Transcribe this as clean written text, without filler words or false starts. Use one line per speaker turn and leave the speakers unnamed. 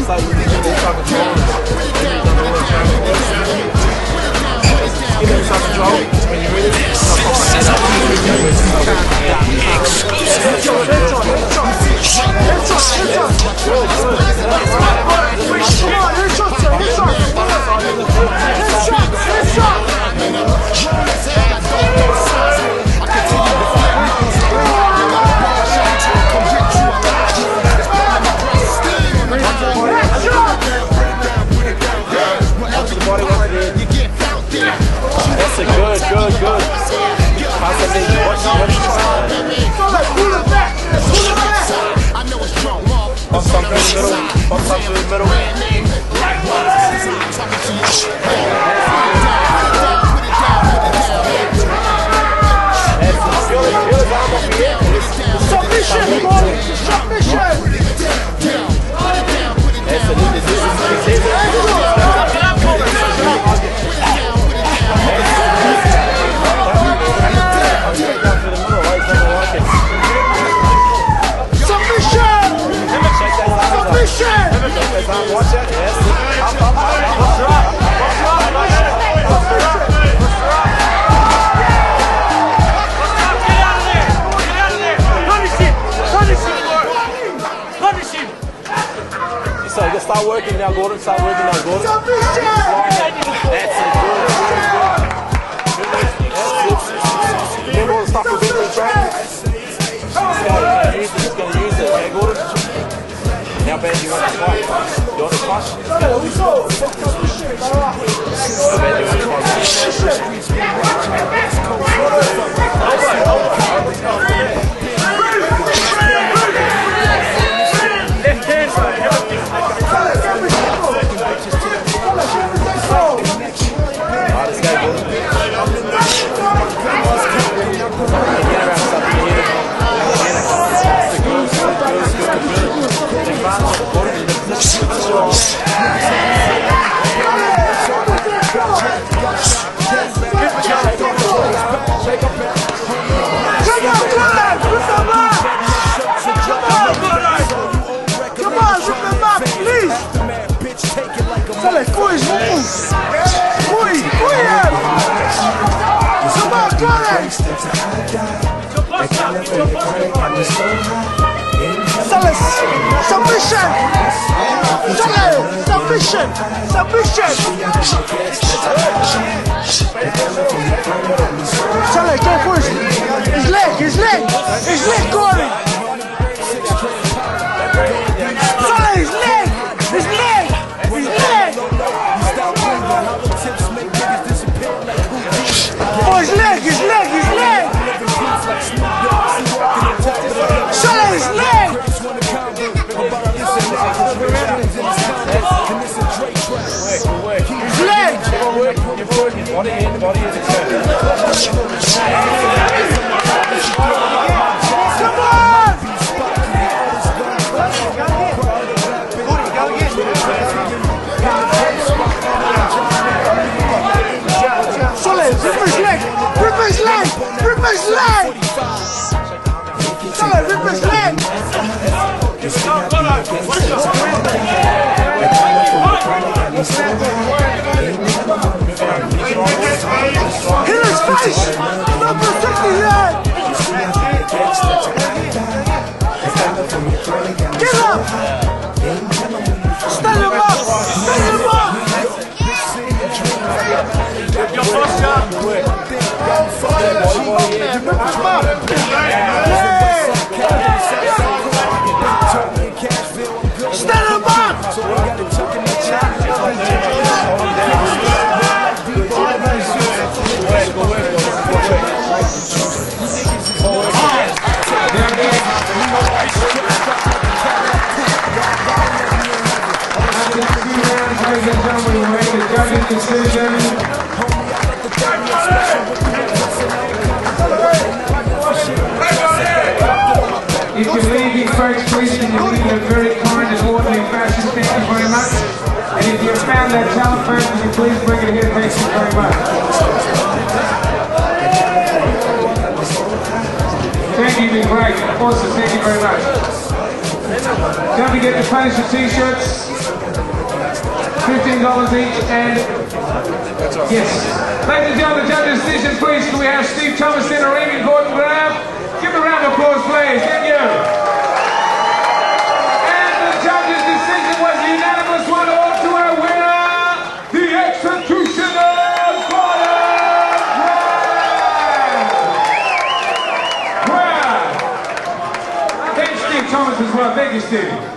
like you need to start controlling. Give them some control. When you read it, that's a good. Bump up to the middle. Watch that, yes. Punish him! So just start working now, Gordon. Start working now, Gordon. That's it, good. Remember all the stuff we've been through, Trent? He's going to use it, okay, Gordon? How bad do you want to fight? You want to fight? How bad do you want to Saleh, go first. His leg, Gordon. Saleh, his leg. Oh, his leg. Saleh, his leg. His leg. Body in, body in. Come on! Saleh, rip his leg! Saleh, rip his leg! Hit his face! Not protecting that! Get up! Stand him up! Your posture! Stand him up!
Ladies and gentlemen, we make the judging decision. You can leave these folks, please, and you leave in a very kind and orderly fashion. Thank you very much. And if you found that talent person, you please bring it here. Thank you very much. Thank you, been great. Awesome, thank you very much. Don't forget to punish the t-shirts. $15 each, and yes. Ladies and gentlemen, the judges' decision, please. Can we have Steve Thomas in the ring and Gordon Graham? Give a round of applause, please. Thank you. And the judges' decision was a unanimous one. All to our winner, the Executioners, Gordon Graham. Thank you, Steve Thomas, as well. Thank you, Steve.